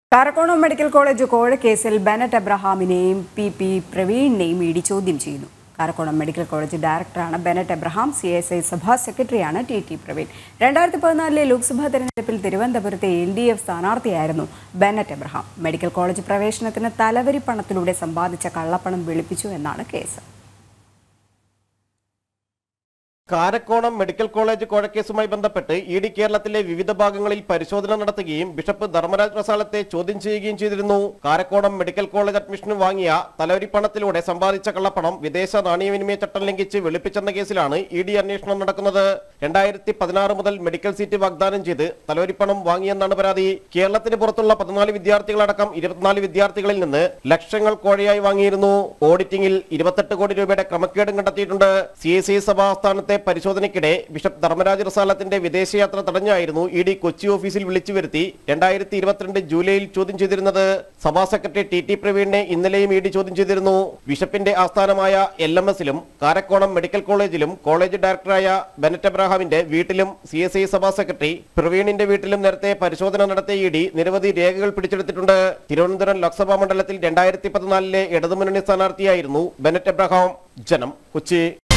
Karakonam medical college കോഴ കേസിൽ Bennet എബ്രഹാമിനെയും പി പ്രവീണിനെയും ഇഡി ചോദ്യം ചെയ്യുന്നു. കാരക്കോണം മെഡിക്കൽ കോളേജ് ഡയറക്ടറാണ് ബെനറ്റ് എബ്രഹാം. CSI സഭാ സെക്രട്ടറിയാണ് ടി പ്രവീൺ. 2014 ലോക്സഭാ തെരഞ്ഞെടുപ്പിൽ തിരുവനന്തപുരത്തെ LDF സ്ഥാനാർത്ഥിയായിരുന്നു ബെനറ്റ് എബ്രഹാം. മെഡിക്കൽ കോളേജ് പ്രവേശനത്തിന് തലവരി പണത്തിലൂടെ സമ്പാദിച്ച കള്ളപ്പണം വെളുപ്പിച്ചു എന്നാണ് കേസ്. കാരക്കോണം മെഡിക്കൽ കോളേജ് കോഴക്കേസുമായി ബന്ധപ്പെട്ട് ഇഡി കേരളത്തിലെ വിവിധ ഭാഗങ്ങളിൽ പരിശോധന നടത്തുകയും ബിഷപ്പ് ധർമ്മരാജ് റസാലത്തെ ചോദ്യം ചെയ്യുകയും ചെയ്തിരുന്നു. കാരക്കോണം മെഡിക്കൽ കോളേജ് അഡ്മിഷന് വാങ്ങിയ തലവരി പണത്തിലൂടെ സമ്പാദിച്ച കള്ളപ്പണം വിദേശ നാണയവിനിമയ ചട്ടം ലംഘിച്ച് വെളുപ്പിച്ചെന്ന കേസിലാണ് ഇഡി അന്വേഷണം നടക്കുന്നത്. 2016 മുതൽ മെഡിക്കൽ സീറ്റ് വാഗ്ദാനം ചെയ്ത് തലവരിപ്പണം വാങ്ങിയെന്നാണ് പരാതി. കേരളത്തിന് പുറത്തുള്ള 14 വിദ്യാർത്ഥികളടക്കം 24 വിദ്യാർത്ഥികളിൽ നിന്ന് ലക്ഷങ്ങൾ കോഴയായി വാങ്ങിയിരുന്നു. ഓഡിറ്റിംഗിൽ 28 കോടി രൂപയുടെ ക്രമക്കേടും കണ്ടെത്തിയിട്ടുണ്ട്. CSI സഭാ ആസ്ഥാനത്തെ പരിശോധനയ്ക്കിടെ ബിഷപ്പ് ധർമ്മരാജ് റസാലത്തിന്റെ വിദേശയാത്ര തടഞ്ഞായിരുന്നു ഇഡി കൊച്ചി ഓഫീസിൽ വിളിച്ചു വരുത്തി 2022 ജൂലൈയിൽ ചോദ്യം ചെയ്തിരുന്നത്. സഭാ സെക്രട്ടറി ടി പ്രവീണിനെ ഇന്നലെയും ഇഡി ചോദ്യം ചെയ്തിരുന്നു. ബിഷപ്പിന്റെ ആസ്ഥാനമായ LMS-ലും കാരക്കോണം മെഡിക്കൽ കോളേജിലും കോളേജ് ഡയറക്ടറായ ബെനറ്റ് എബ്രഹാമിന്റെ വീട്ടിലും CSI സഭാ സെക്രട്ടറി പ്രവീണിന്റെ വീട്ടിലും നേരത്തെ പരിശോധന നടത്തിയ ഇഡി നിരവധി രേഖകൾ പിടിച്ചെടുത്തിട്ടുണ്ട്. തിരുവനന്തപുരം ലോക്സഭാ മണ്ഡലത്തിൽ 2014 ഇടതുമുന്നണി സ്ഥാനാർത്ഥിയായിരുന്നു ബെനറ്റ് എബ്രഹാം. ജനം, കൊച്ചി.